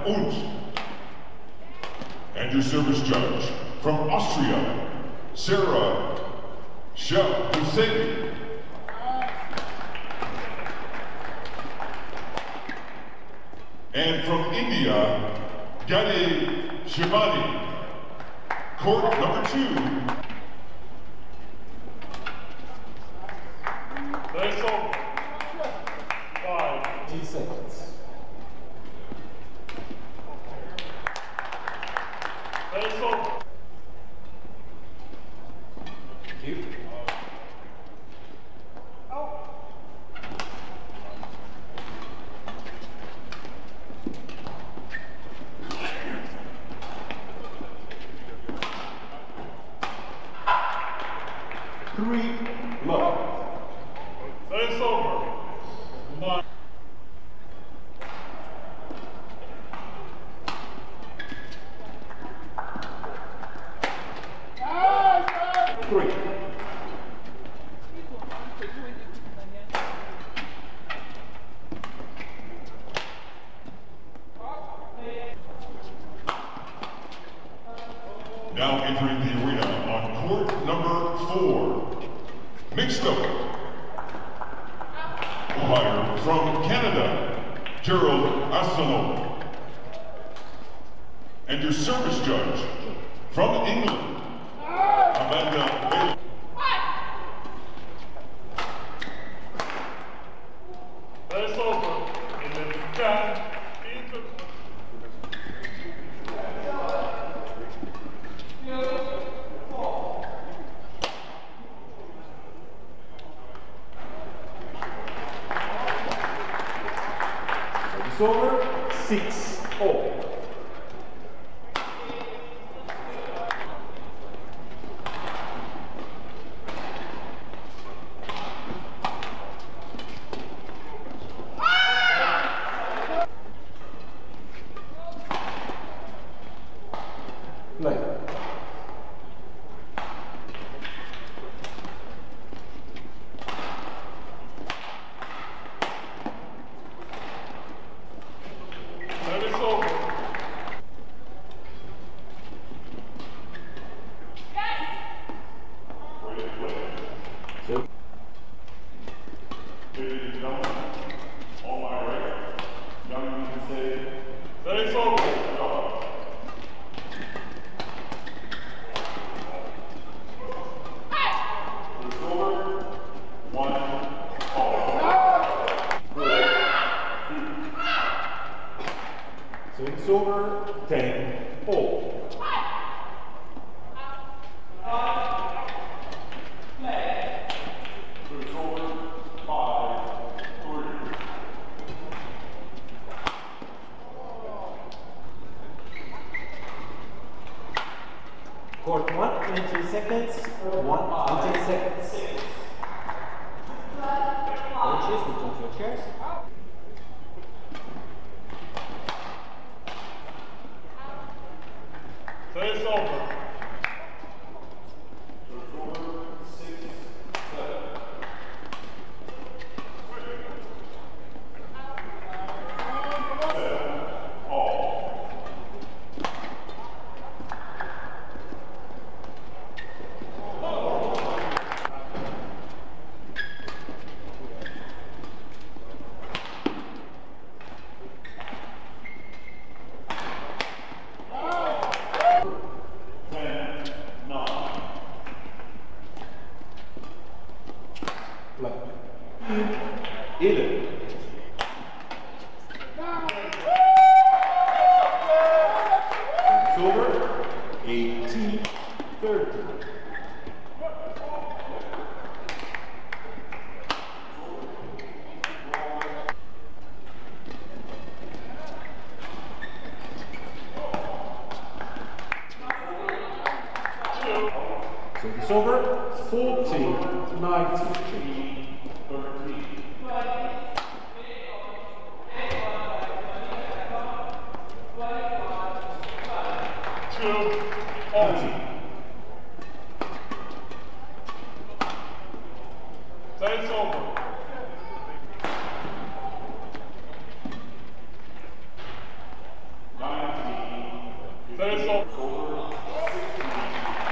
und. And your service judge from Austria, Sarah Shahussein. And from India, Gadi Shivani. Court number 2. That's all. 5 seconds. That's all. Cue. Three love. That's over. 9. Three. Now entering the arena on court number 4. Mixed double. Umpire from Canada, Gerald Asselon. And your service judge from England, Amanda Bailey. That's over. 11-10. It's over. 6-all. Play. That is over. So, Ladies and gentlemen, on my right, young man can say, That is over. it's over, 1 all. so it's over. 10-all. It's over, 5-3. Court 1, 20 seconds. 1, 20 seconds. Coaches, return to your chairs. That is over. Play. 11. It's over. 18-30. So it's over. 14-19. That's over.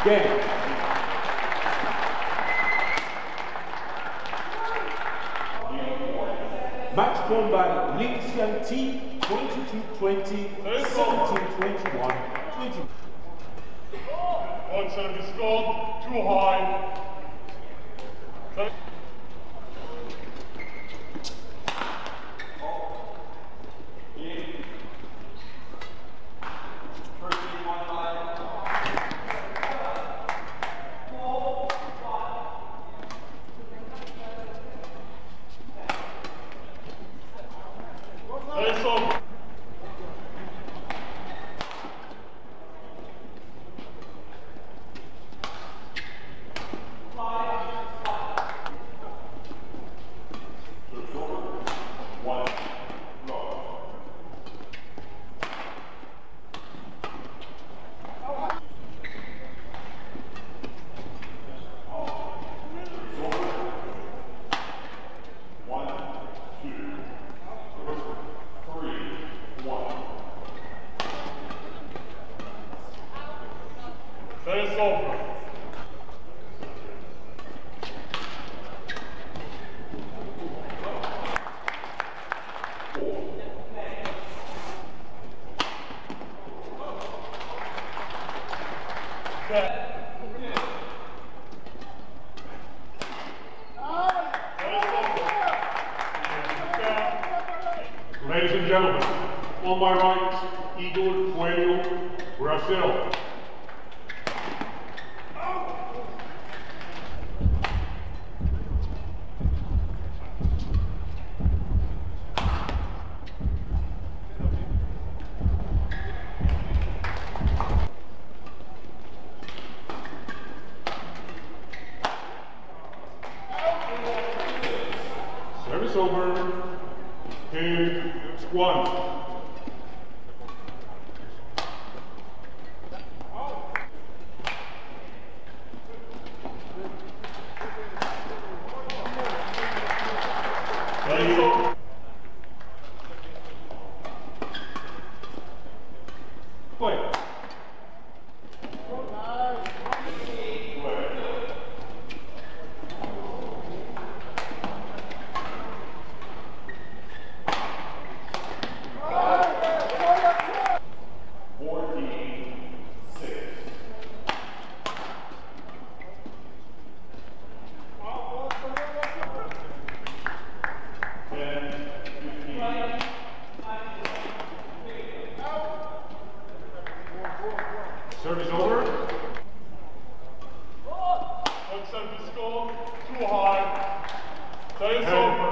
Game. Match won by Lakshya Sen 22-20, 17-21, 20. One service scored, too high. Service over. Service over. Ladies and gentlemen, on my right, Igor Puello, Brazil. Service over. Game 1. Service over. Play. Service over. One service scored, too high. Service over.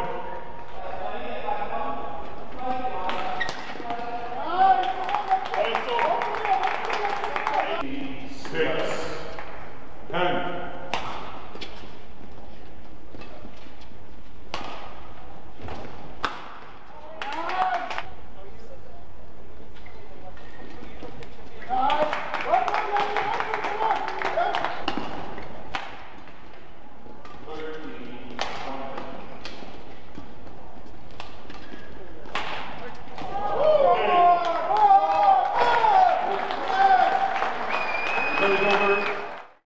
Service over. 6. 10. Service over.